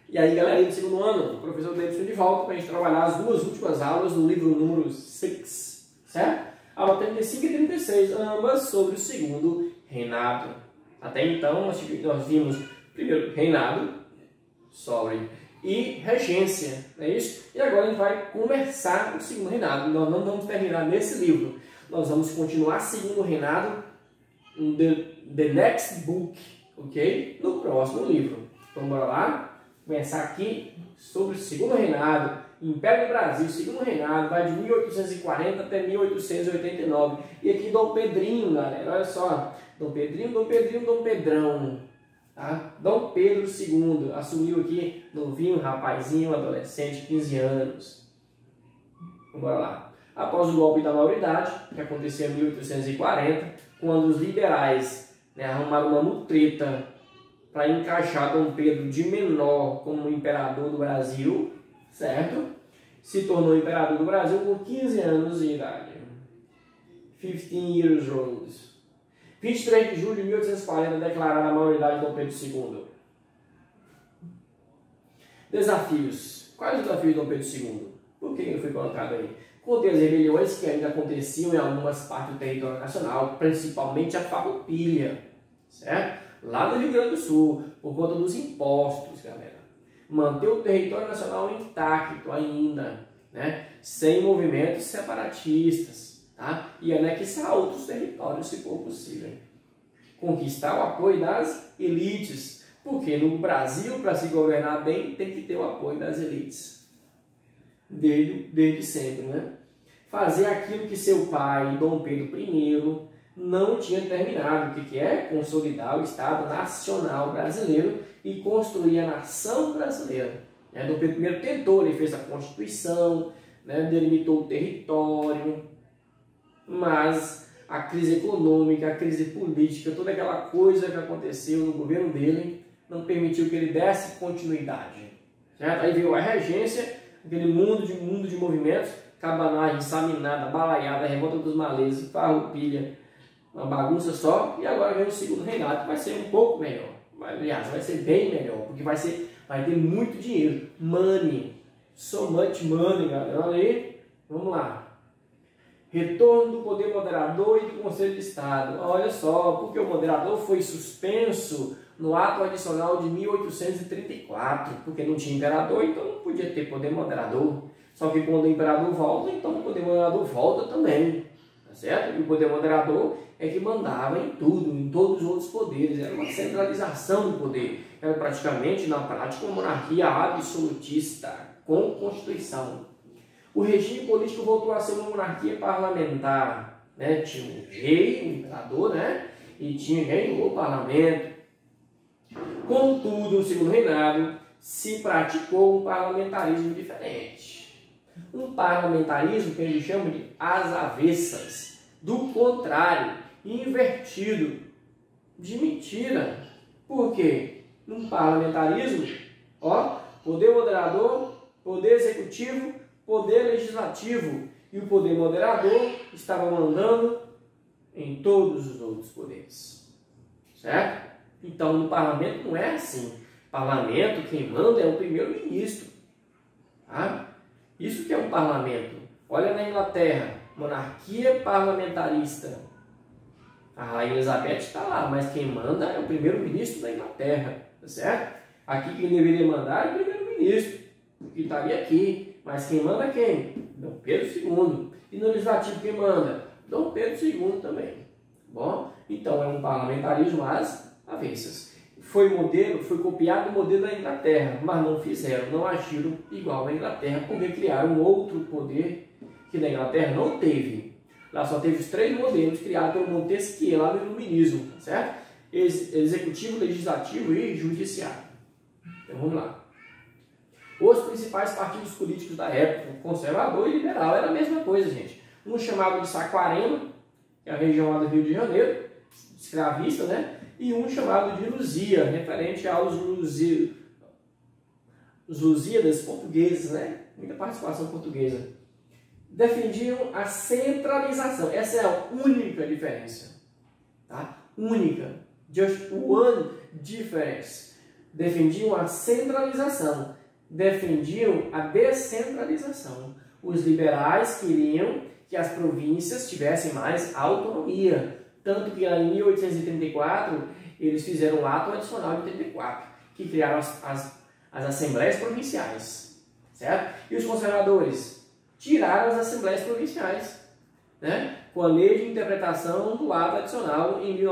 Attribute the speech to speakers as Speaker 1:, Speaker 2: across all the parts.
Speaker 1: E aí, galera do segundo ano, o professor Davidson de volta para a gente trabalhar as duas últimas aulas do livro número 6, certo? Aula 35 e 36, ambas sobre o segundo reinado. Até então, nós vimos primeiro reinado, e regência, não é isso? E agora a gente vai começar o segundo reinado. Nós não vamos terminar nesse livro, nós vamos continuar seguindo o reinado the next book, ok? No próximo livro. Então, bora lá. Começar aqui sobre o segundo reinado, Império do Brasil, segundo reinado, vai de 1840 até 1889. E aqui Dom Pedrinho, galera, olha só, Dom Pedrinho, Dom Pedrão, tá? Dom Pedro II assumiu aqui, novinho, rapazinho, adolescente, 15 anos. Então, bora lá. Após o golpe da maioridade, que aconteceu em 1840, quando os liberais arrumaram uma mutreta para encaixar Dom Pedro de menor como imperador do Brasil, certo? Se tornou imperador do Brasil com 15 anos de idade. 15 years old. 23 de julho de 1840, declarada a maioridade de Dom Pedro II. Desafios. Quais os desafios de Dom Pedro II? Por que ele foi colocado aí? Conter as rebeliões que ainda aconteciam em algumas partes do território nacional, principalmente a Farroupilha, certo? Lá no Rio Grande do Sul, por conta dos impostos, galera. Manter o território nacional intacto ainda, né? Sem movimentos separatistas, tá? E anexar outros territórios, se for possível. Conquistar o apoio das elites, porque no Brasil, para se governar bem, tem que ter o apoio das elites. Desde sempre, né? Fazer aquilo que seu pai, Dom Pedro I, não tinha terminado, o que é? Consolidar o Estado Nacional Brasileiro e construir a nação brasileira. Dom Pedro I tentou, ele fez a Constituição, delimitou o território, mas a crise econômica, a crise política, toda aquela coisa que aconteceu no governo dele, não permitiu que ele desse continuidade. Certo? Aí veio a regência, aquele mundo de movimentos, Cabanagem, Saminada, Balaiada, Revolta dos Malês, Farroupilha, uma bagunça só, e agora vem o segundo reinado, que vai ser um pouco melhor. Aliás, vai ser bem melhor, porque vai ter muito dinheiro. Money. So much money, galera. Olha aí. Vamos lá. Retorno do poder moderador e do Conselho de Estado. Olha só, porque o moderador foi suspenso no ato adicional de 1834, porque não tinha imperador, então não podia ter poder moderador. Só que quando o imperador volta, então o poder moderador volta também. Tá certo? E o poder moderador é que mandava em tudo, em todos os outros poderes. Era uma centralização do poder. Era praticamente, na prática, uma monarquia absolutista, com Constituição. O regime político voltou a ser uma monarquia parlamentar. Tinha um rei, um imperador, e tinha o parlamento. Contudo, no segundo reinado, se praticou um parlamentarismo diferente. Um parlamentarismo que a gente chama de às avessas, do contrário, invertido, de mentira. Por quê? Num parlamentarismo, poder moderador, poder executivo, poder legislativo, e o poder moderador estava mandando em todos os outros poderes. Certo? Então, no parlamento não é assim. Parlamento, quem manda é o primeiro-ministro. Tá? Isso que é um parlamento. Olha na Inglaterra, monarquia parlamentarista. A Rainha Elizabeth está lá, mas quem manda é o primeiro-ministro da Inglaterra. Tá certo? Aqui quem deveria mandar é o primeiro-ministro, que estaria aqui. Mas quem manda é quem? Dom Pedro II. E no legislativo quem manda? Dom Pedro II também. Bom, então é um parlamentarismo às avessas. Foi copiado o modelo da Inglaterra, mas não fizeram, não agiram igual à Inglaterra, porque criaram um outro poder que na Inglaterra não teve. Lá só teve os 3 modelos criados pelo Montesquieu, lá no Iluminismo, certo? Executivo, legislativo e judiciário. Então vamos lá. Os principais partidos políticos da época, conservador e liberal, era a mesma coisa, gente. Um chamado de Saquarema, que é a região lá do Rio de Janeiro, escravista, e um chamado de Luzia, referente aos Lusíadas portugueses, muita participação portuguesa. Defendiam a centralização. Essa é a única diferença. Tá? Única. Just one difference. defendiam a centralização, defendiam a descentralização. Os liberais queriam que as províncias tivessem mais autonomia, tanto que em 1834 eles fizeram o ato adicional de 34, que criaram as assembleias provinciais, certo? E os conservadores tiraram as assembleias provinciais, né? Com a lei de interpretação do ato adicional em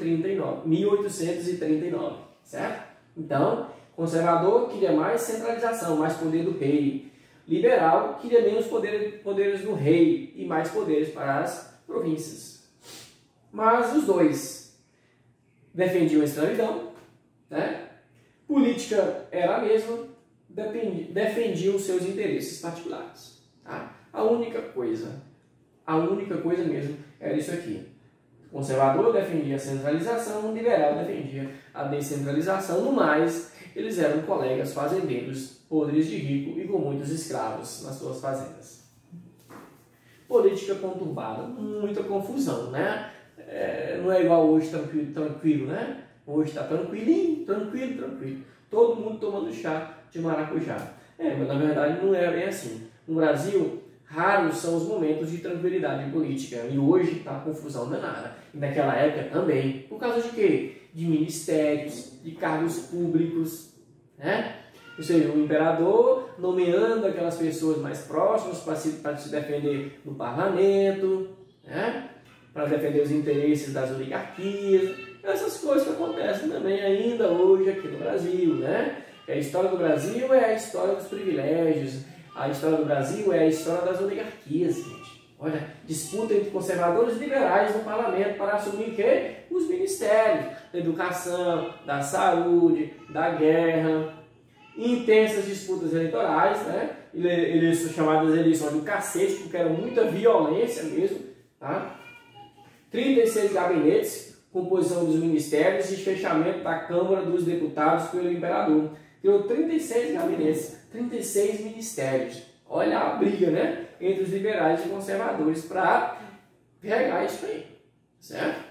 Speaker 1: 1839, certo? Então, conservador queria mais centralização, mais poder do rei. Liberal queria menos poderes do rei e mais poderes para as províncias. Mas os dois defendiam a escravidão, né? Política era a mesma, defendiam os seus interesses particulares. Tá? A única coisa mesmo era isso aqui. O conservador defendia a centralização, o liberal defendia a descentralização. No mais, eles eram colegas fazendeiros, podres de rico e com muitos escravos nas suas fazendas. Política conturbada, muita confusão, né? Não é igual hoje tranquilo, né? Hoje está tranquilinho. Todo mundo tomando chá de maracujá. Mas na verdade não é bem assim. No Brasil, raros são os momentos de tranquilidade política. E hoje está confusão danada. E naquela época também. Por causa de quê? De ministérios, de cargos públicos, né? Ou seja, o imperador nomeando aquelas pessoas mais próximas para se defender no parlamento, né? Para defender os interesses das oligarquias. Essas coisas que acontecem também ainda hoje aqui no Brasil, né? A história do Brasil é a história dos privilégios. A história do Brasil é a história das oligarquias, gente. Olha, disputa entre conservadores e liberais no parlamento para assumir o quê? Os ministérios da educação, da saúde, da guerra. Intensas disputas eleitorais, né? Eles chamadas eleições do cacete, porque era muita violência mesmo, tá? 36 gabinetes, composição dos ministérios e fechamento da Câmara dos Deputados pelo imperador. Criou 36 gabinetes, 36 ministérios. Olha a briga, né? Entre os liberais e conservadores para pegar isso aí, certo?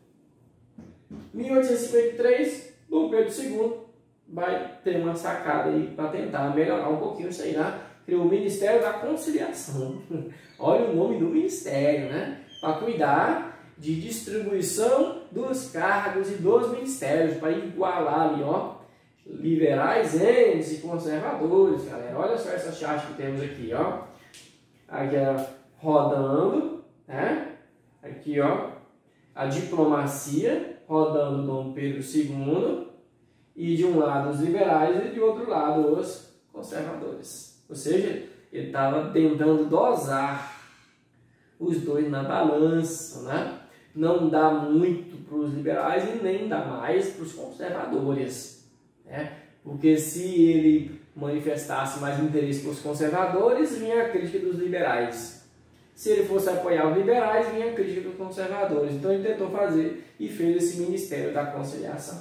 Speaker 1: 1853, Dom Pedro II vai ter uma sacada aí para tentar melhorar um pouquinho isso aí, né? Criou o Ministério da Conciliação. Olha o nome do ministério, né? Para cuidar de distribuição dos cargos e dos ministérios, para igualar ali, ó, liberais e conservadores, galera. Olha só essa charte que temos aqui, ó. Aqui, ó, rodando, né? Aqui, ó, a diplomacia, rodando Dom Pedro II, e de um lado os liberais e de outro lado os conservadores. Ou seja, ele estava tentando dosar os dois na balança, né? Não dá muito para os liberais e nem dá mais para os conservadores, né? Porque se ele manifestasse mais interesse para os conservadores, vinha a crítica dos liberais. Se ele fosse apoiar os liberais, vinha a crítica dos conservadores. Então ele tentou fazer e fez esse Ministério da Conciliação.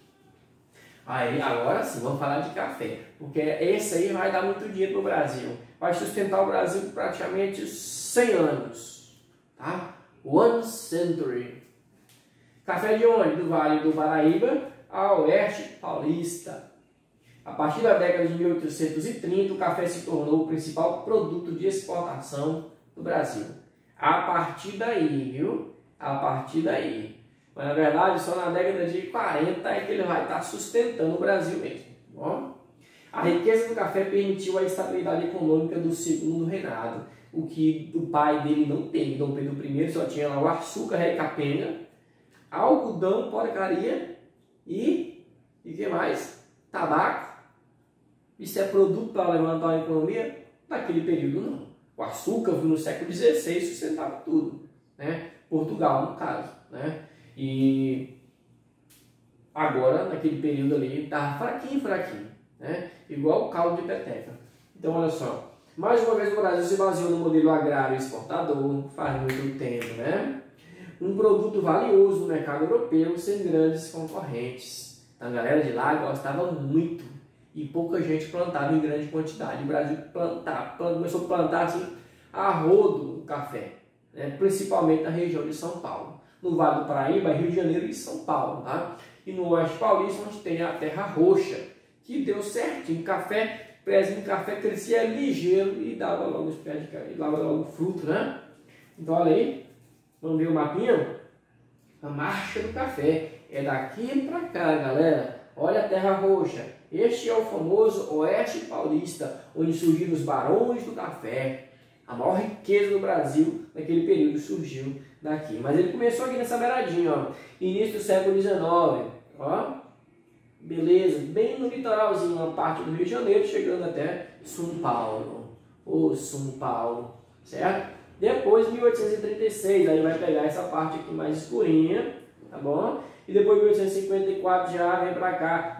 Speaker 1: Aí, agora sim, vamos falar de café, porque esse aí vai dar muito dinheiro para o Brasil. Vai sustentar o Brasil por praticamente 100 anos, tá? 1 century. Café de onde? Do Vale do Paraíba ao oeste paulista. A partir da década de 1830, o café se tornou o principal produto de exportação do Brasil. A partir daí, viu? A partir daí. Mas na verdade, só na década de 40 é que ele vai estar sustentando o Brasil mesmo. Bom? A riqueza do café permitiu a estabilidade econômica do segundo reinado, o que o pai dele não teve. Dom Pedro I só tinha lá o açúcar, recapenga, algodão, porcaria e que mais? Tabaco. Isso é produto para levantar a economia? Naquele período não. O açúcar no século XVI sustentava tudo, né? Portugal, no caso, né? E agora, naquele período ali, estava fraquinho, né? Igual o caldo de peteca. Então, olha só. Mais uma vez o Brasil se baseou no modelo agrário exportador, faz muito tempo, né? Um produto valioso no mercado europeu, sem grandes concorrentes. A galera de lá gostava muito e pouca gente plantava em grande quantidade. O Brasil começou a plantar assim, a rodo o café, né? Principalmente na região de São Paulo. No Vale do Paraíba, Rio de Janeiro e São Paulo, tá? e no Oeste Paulista, onde tem a terra roxa, que deu certinho. O café, prezinho de café, crescia ligeiro e dava logo os pés de café, e dava logo fruto, né? Então, olha aí, vamos ver o mapinha? A marcha do café é daqui para cá, galera. Olha a terra roxa. Este é o famoso Oeste Paulista, onde surgiram os barões do café. A maior riqueza do Brasil naquele período surgiu daqui. Mas ele começou aqui nessa beiradinha, ó. Início do século XIX, ó. Beleza, bem no litoralzinho, uma parte do Rio de Janeiro, chegando até São Paulo. Ô, São Paulo, certo? Depois, 1836, aí vai pegar essa parte aqui mais escurinha, tá bom? E depois, 1854, já vem pra cá,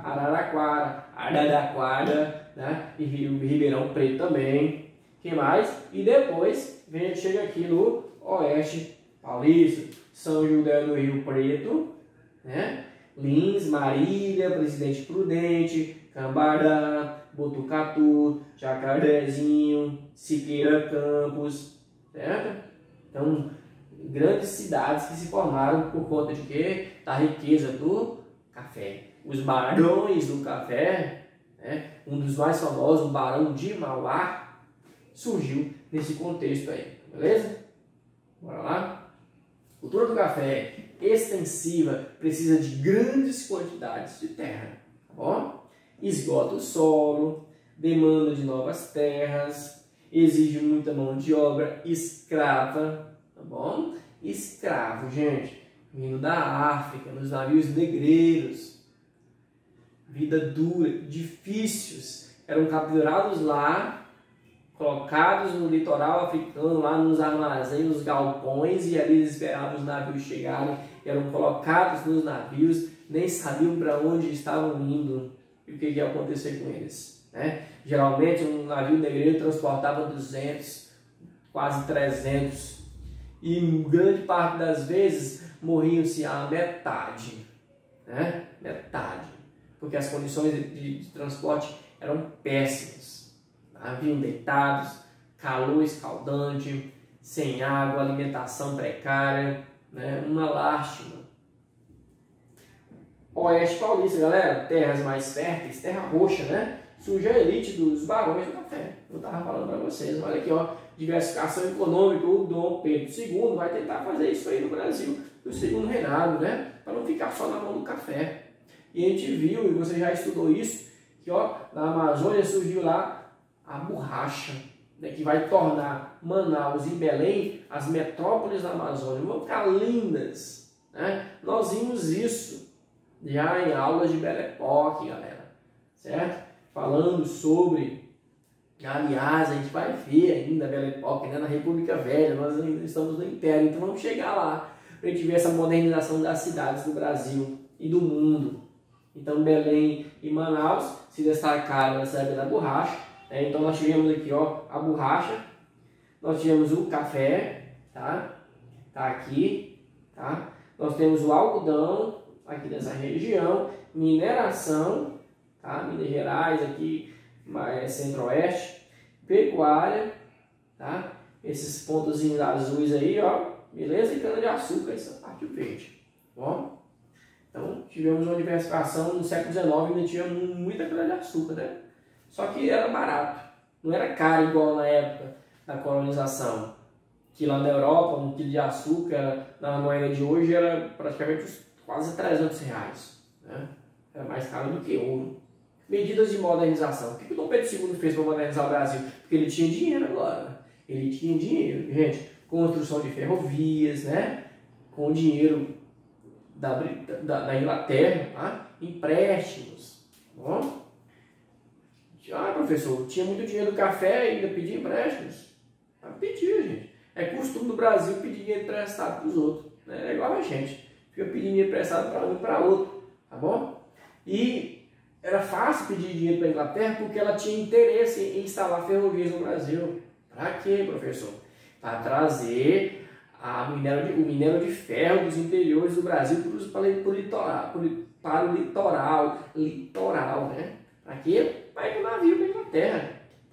Speaker 1: Araraquara, né? E Ribeirão Preto também. Que mais? E depois, chega aqui no Oeste Paulista, São José do Rio Preto, né? Lins, Marília, Presidente Prudente, Cambará, Botucatu, Jacarezinho, Siqueira Campos, certo? Então, grandes cidades que se formaram por conta de quê? Da riqueza do café. Os barões do café, né? Um dos mais famosos, o Barão de Mauá, surgiu nesse contexto aí, beleza? Bora lá? Cultura do café extensiva precisa de grandes quantidades de terra, tá bom? Esgota o solo, demanda de novas terras, exige muita mão de obra escrava, tá bom? Escravo, gente, vindo da África, nos navios negreiros, vida dura, difíceis, eram capturados lá, colocados no litoral africano, lá nos armazéns, nos galpões, e ali eles esperavam os navios chegarem, eram colocados nos navios, nem sabiam para onde estavam indo e o que ia acontecer com eles, né? Geralmente um navio negreiro transportava 200, quase 300, e grande parte das vezes morriam-se a metade, né? Metade, porque as condições de transporte eram péssimas. Haviam deitados, calor escaldante, sem água, alimentação precária, né? Uma lástima. Oeste Paulista, galera, terras mais férteis, terra roxa, né? Surge a elite dos barões do café. Eu estava falando para vocês, olha aqui, ó, diversificação econômica. O Dom Pedro II vai tentar fazer isso aí no Brasil, no segundo reinado, né? Para não ficar só na mão do café. E a gente viu, e você já estudou isso, que ó, na Amazônia surgiu lá a borracha, né, que vai tornar Manaus e Belém as metrópoles da Amazônia. Vão ficar lindas, né? Nós vimos isso já em aulas de Belle Époque, galera, certo? Falando sobre, aliás, a gente vai ver ainda a Belle Époque, né, na República Velha, nós ainda estamos no Império, então vamos chegar lá para a gente ver essa modernização das cidades do Brasil e do mundo. Então Belém e Manaus se destacaram nessa época da borracha. Então nós tivemos aqui, ó, a borracha, nós tivemos o café, tá? Tá aqui, tá? Nós temos o algodão aqui nessa região, mineração, tá? Minas Gerais aqui, centro-oeste, pecuária, tá? Esses pontozinhos azuis aí, ó, beleza? E cana-de-açúcar, essa parte verde, ó. Então tivemos uma diversificação no século XIX, ainda tinha muita cana-de-açúcar, né? Só que era barato, não era caro igual na época da colonização, que lá na Europa um quilo de açúcar na moeda de hoje era praticamente quase 300 reais, né? Era mais caro do que ouro. Medidas de modernização. O que o Dom Pedro II fez para modernizar o Brasil? Porque ele tinha dinheiro agora, ele tinha dinheiro, gente, construção de ferrovias, né? Com dinheiro da Inglaterra, tá? Empréstimos, bom? Ah, professor, tinha muito dinheiro do café e ainda pedia empréstimos. Pedia, gente. É costume do Brasil pedir dinheiro emprestado para os outros, né? É igual a gente. Fica pedindo dinheiro emprestado para um e para outro, tá bom? E era fácil pedir dinheiro para a Inglaterra porque ela tinha interesse em instalar ferrovias no Brasil. Para quê, professor? Para trazer o minério de ferro dos interiores do Brasil para o litoral, né? Para quê? Para ir para o navio para a Inglaterra,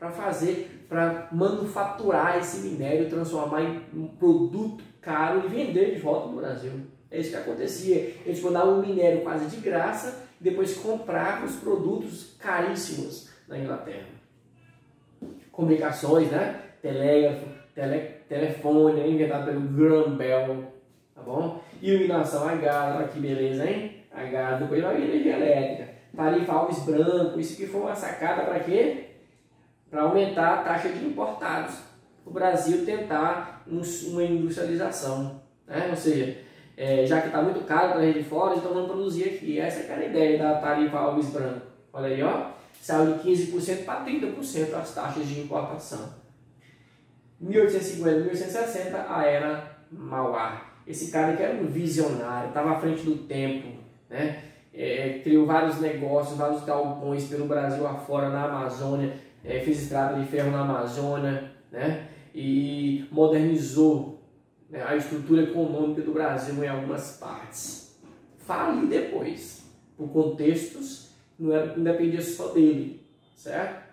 Speaker 1: para manufaturar esse minério, transformar em um produto caro e vender de volta no Brasil. É isso que acontecia. Eles mandavam um minério quase de graça e depois compravam os produtos caríssimos na Inglaterra. Comunicações, né? Telégrafo, telefone, inventado pelo Graham Bell, tá bom? Iluminação a gás, olha que beleza, hein? A gás, depois vai vir energia elétrica. Tarifa Alves Branco, isso que foi uma sacada para quê? Para aumentar a taxa de importados. O Brasil tentar uma industrialização, né? Ou seja, já que está muito caro para a gente de fora, então vamos produzir aqui. Essa é a ideia da tarifa Alves Branco. Olha aí, ó, saiu de 15% para 30% as taxas de importação. 1850, 1860, a era Mauá. Esse cara que era um visionário, estava à frente do tempo, né? Criou vários negócios, vários galpões pelo Brasil afora, na Amazônia, fez estrada de ferro na Amazônia, né? E modernizou, né, a estrutura econômica do Brasil em algumas partes. Fale depois, por contextos, não dependia só dele, certo?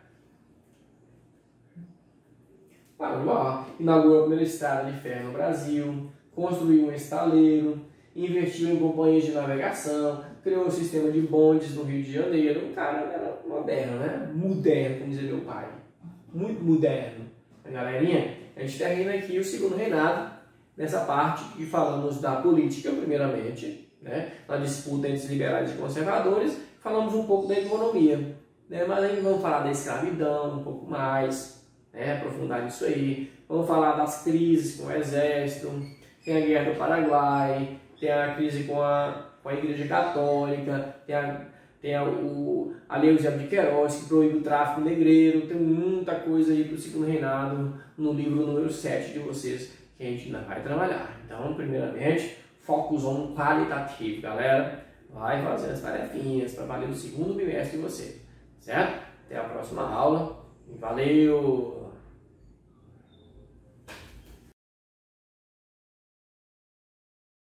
Speaker 1: Inaugurou a primeira estrada de ferro no Brasil, construiu um estaleiro, investiu em companhias de navegação, criou um sistema de bondes no Rio de Janeiro. O cara era moderno, né? Moderno, como dizia meu pai. Muito moderno. Galerinha, a gente termina aqui o segundo reinado, nessa parte que falamos da política, primeiramente, né? Na disputa entre os liberais e conservadores, falamos um pouco da economia, né? Mas aí vamos falar da escravidão um pouco mais, né? Aprofundar nisso aí. Vamos falar das crises com o exército, tem a guerra do Paraguai, tem a crise com a Igreja Católica, tem a Lei Eusébio de Queiroz, que proíbe o tráfico negreiro. Tem muita coisa aí para o segundo reinado no livro número 7 de vocês, que a gente ainda vai trabalhar. Então, primeiramente, foco zone qualitativo, galera. Vai fazer as tarefinhas para valer o segundo bimestre de você, certo? Até a próxima aula. Valeu!